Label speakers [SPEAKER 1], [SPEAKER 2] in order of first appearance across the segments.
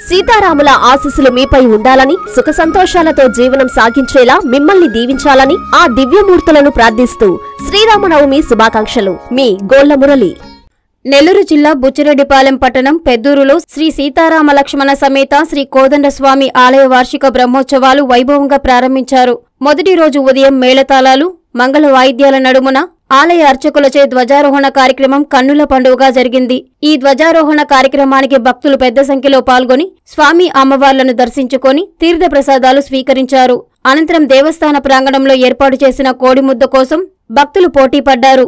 [SPEAKER 1] సీతారాముల ఆశీస్సులు మీపై ఉండాలని, సుఖ సంతోషాలతో జీవనం సాగించేలా మిమ్మల్ని దీవించాలని ఆ దివ్యమూర్తులను ప్రార్థిస్తూ శ్రీరామనవమి శుభాకాంక్షలు. మీ గోళ్ల మురళి.
[SPEAKER 2] నెల్లూరు జిల్లా బుచ్చిరెడ్డిపాలెం పట్టణం పెద్దూరులో శ్రీ సీతారామ లక్ష్మణ సమేత శ్రీ కోదండస్వామి ఆలయ వార్షిక బ్రహ్మోత్సవాలు వైభవంగా ప్రారంభించారు. మొదటి రోజు ఉదయం మేళతాళాలు, మంగళ వాయిద్యాల నడుమున ఆలయ అర్చకులచే ధ్వజారోహణ కార్యక్రమం కన్నుల పండుగగా జరిగింది. ఈ ధ్వజారోహణ కార్యక్రమానికి భక్తులు పెద్ద సంఖ్యలో పాల్గొని స్వామి అమ్మవార్లను దర్శించుకొని తీర్థ ప్రసాదాలు స్వీకరించారు. అనంతరం దేవస్థాన ప్రాంగణంలో ఏర్పాటు చేసిన కోడిముద్ద కోసం భక్తులు పోటీ పడ్డారు.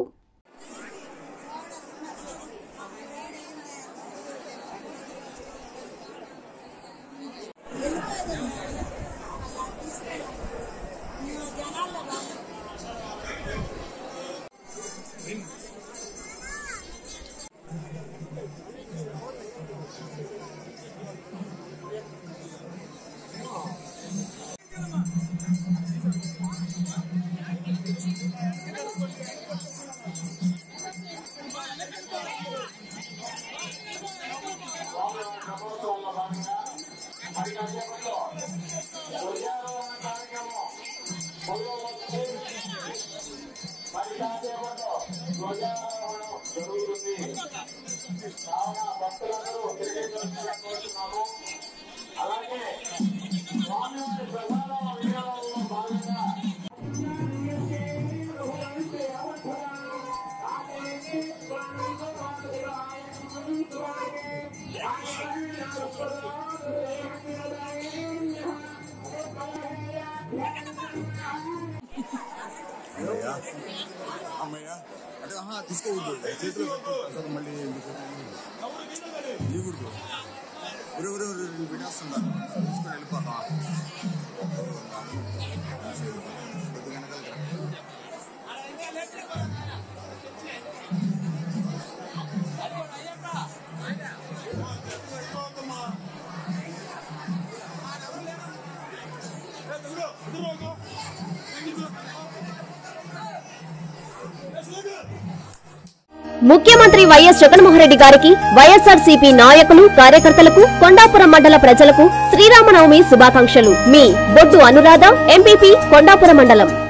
[SPEAKER 3] అమ్మయ్యా అంటే తీసుకోకూడదు, చేతిలో పెట్టుకుంటారు మళ్ళీ ఇవ్వకూడదు. ఎవరెవరు వినేస్తున్నారు, తీసుకొని వెళ్ళిపోతాం.
[SPEAKER 1] ముఖ్యమంత్రి వైఎస్ జగన్మోహన్రెడ్డి గారికి, వైఎస్ఆర్సీపీ నాయకులు, కార్యకర్తలకు, కొండాపురం మండల ప్రజలకు శ్రీరామనవమి శుభాకాంక్షలు. మీ బొడ్డు అనురాధ, ఎంపీపీ, కొండాపురం మండలం.